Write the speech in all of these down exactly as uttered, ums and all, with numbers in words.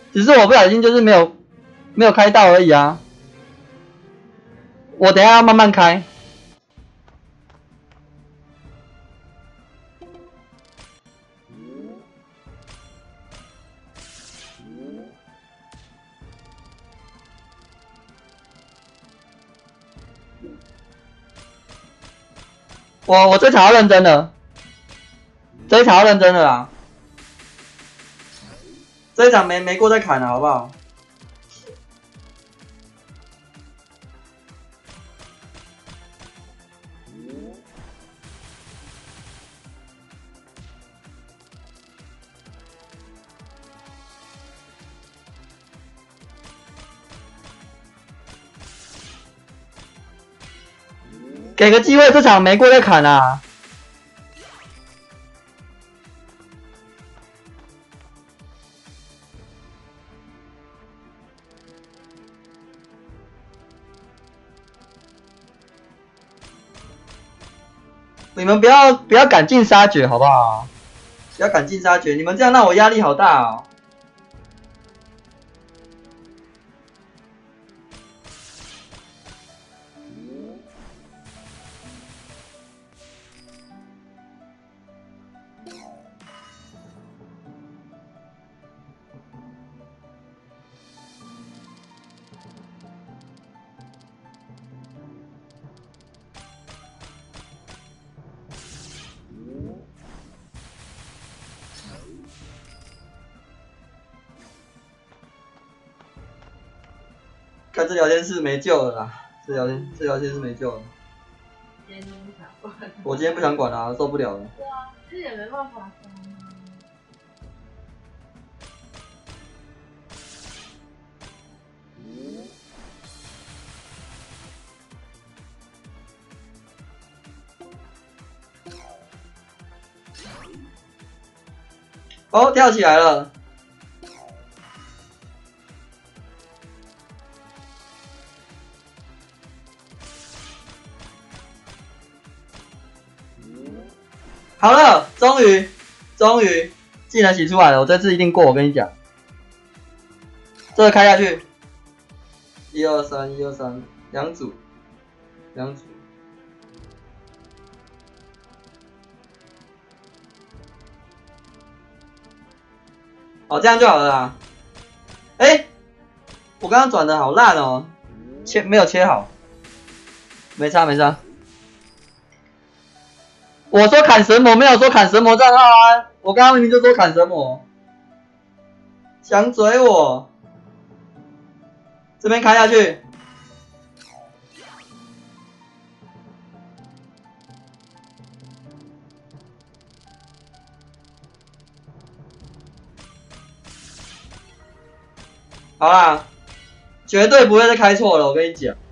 只是我不小心就是没有没有开到而已啊。我等一下要慢慢开。我我这场要认真的，这一场要认真的啦。这一场没没过再砍了，好不好？给个机会，这场没过再砍啊！你们不要不要赶尽杀绝，好不好？不要赶尽杀绝，你们这样让我压力好大哦。看这聊天室没救了啦，这聊天这聊天室没救了。 今天不想管。 我今天不想管了，受不了了。 对啊，这也没办法说。 哦，跳起来了。好了，终于，终于技能洗出来了，我这次一定过，我跟你讲。这个开下去，一二三，一二三，两组，两组。哦，这样就好了啦。哎、欸，我刚刚转的好烂哦，切没有切好，没差没差。我说砍神魔，没有说砍神魔账号啊！我刚刚明明就说砍神魔，想嘴我。这边开下去，好啦，绝对不会再开错了，我跟你讲。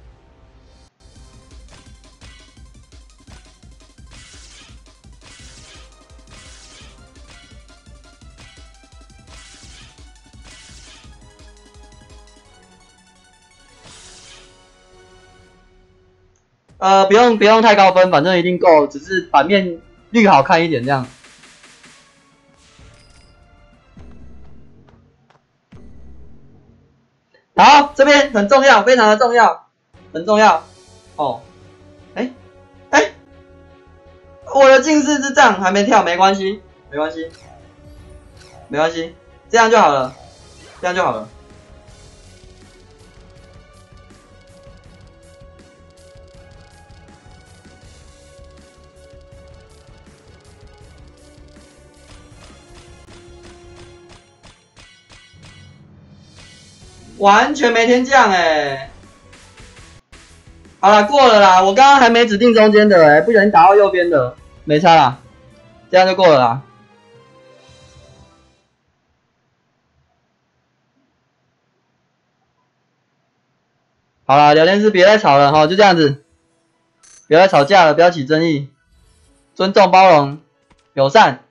呃，不用不用太高分，反正一定够，只是版面绿好看一点这样。好，这边很重要，非常的重要，很重要。哦，哎哎，我的近视之障还没跳，没关系，没关系，没关系，这样就好了，这样就好了。完全没天降哎、欸！好了，过了啦。我刚刚还没指定中间的哎、欸，不小心打到右边的，没差啦，这样就过了啦。好啦，聊天室别再吵了哈，就这样子，不要再吵架了，不要起争议，尊重包容，友善。